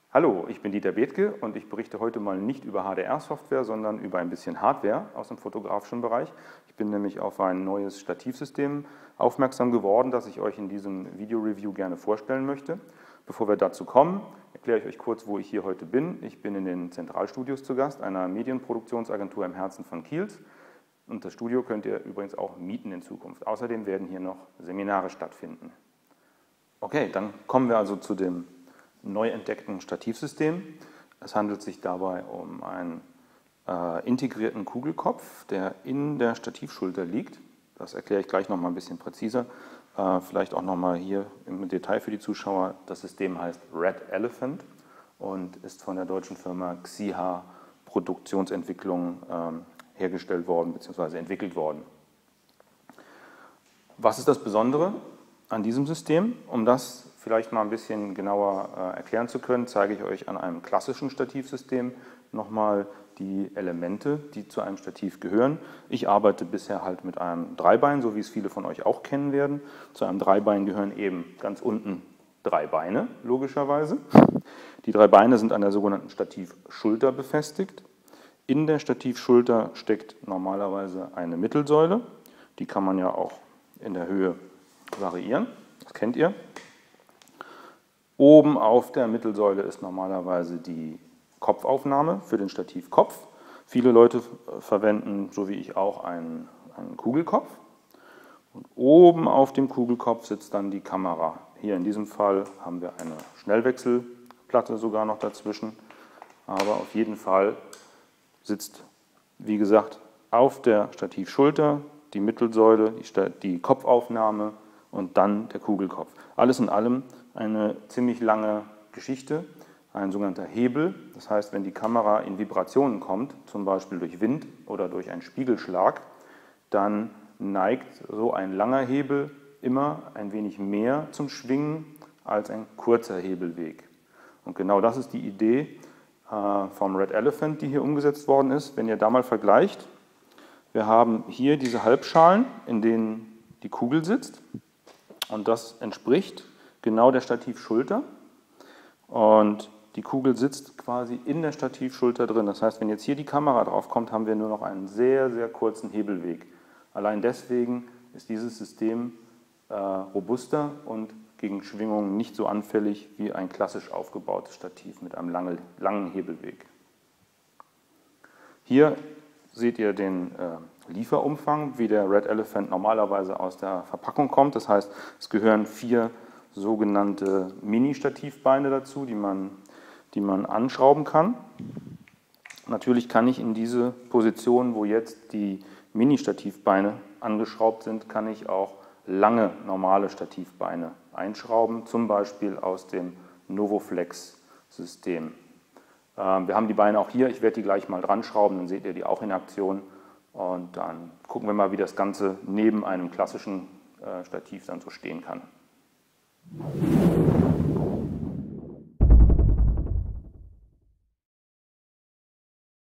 Hallo, ich bin Dieter Bethke und ich berichte heute mal nicht über HDR-Software, sondern über ein bisschen Hardware aus dem fotografischen Bereich. Ich bin nämlich auf ein neues Stativsystem aufmerksam geworden, das ich euch in diesem Video-Review gerne vorstellen möchte. Bevor wir dazu kommen, erkläre ich euch kurz, wo ich hier heute bin. Ich bin in den Zentralstudios zu Gast, einer Medienproduktionsagentur im Herzen von Kiels. Und das Studio könnt ihr übrigens auch mieten in Zukunft. Außerdem werden hier noch Seminare stattfinden. Okay, dann kommen wir also zu dem neu entdeckten Stativsystem. Es handelt sich dabei um einen integrierten Kugelkopf, der in der Stativschulter liegt. Das erkläre ich gleich noch mal ein bisschen präziser. Vielleicht auch noch mal hier im Detail für die Zuschauer. Das System heißt Red Elephant und ist von der deutschen Firma Xiha Produktionsentwicklung hergestellt worden bzw. entwickelt worden. Was ist das Besondere an diesem System? Um das vielleicht mal ein bisschen genauer erklären zu können, zeige ich euch an einem klassischen Stativsystem nochmal die Elemente, die zu einem Stativ gehören. Ich arbeite bisher halt mit einem Dreibein, so wie es viele von euch auch kennen werden. Zu einem Dreibein gehören eben ganz unten 3 Beine, logischerweise. Die 3 Beine sind an der sogenannten Stativschulter befestigt. In der Stativschulter steckt normalerweise eine Mittelsäule. Die kann man ja auch in der Höhe variieren, das kennt ihr. Oben auf der Mittelsäule ist normalerweise die Kopfaufnahme für den Stativkopf. Viele Leute verwenden, so wie ich auch, einen Kugelkopf. Und oben auf dem Kugelkopf sitzt dann die Kamera. Hier in diesem Fall haben wir eine Schnellwechselplatte sogar noch dazwischen. Aber auf jeden Fall sitzt, wie gesagt, auf der Stativschulter die Mittelsäule, die Kopfaufnahme und dann der Kugelkopf. Alles in allem eine ziemlich lange Geschichte, ein sogenannter Hebel. Das heißt, wenn die Kamera in Vibrationen kommt, zum Beispiel durch Wind oder durch einen Spiegelschlag, dann neigt so ein langer Hebel immer ein wenig mehr zum Schwingen als ein kurzer Hebelweg. Und genau das ist die Idee vom Red Elephant, die hier umgesetzt worden ist. Wenn ihr da mal vergleicht, wir haben hier diese Halbschalen, in denen die Kugel sitzt. Und das entspricht genau der Stativschulter. Und die Kugel sitzt quasi in der Stativschulter drin. Das heißt, wenn jetzt hier die Kamera drauf kommt, haben wir nur noch einen sehr, sehr kurzen Hebelweg. Allein deswegen ist dieses System robuster und gegen Schwingungen nicht so anfällig wie ein klassisch aufgebautes Stativ mit einem langen Hebelweg. Hier seht ihr den Lieferumfang, wie der Red Elephant normalerweise aus der Verpackung kommt. Das heißt, es gehören 4 sogenannte Mini-Stativbeine dazu, die man anschrauben kann. Natürlich kann ich in diese Position, wo jetzt die Mini-Stativbeine angeschraubt sind, kann ich auch lange normale Stativbeine einschrauben, zum Beispiel aus dem Novoflex-System. Wir haben die Beine auch hier, ich werde die gleich mal dran schrauben, dann seht ihr die auch in Aktion. Und dann gucken wir mal, wie das Ganze neben einem klassischen Stativ dann so stehen kann.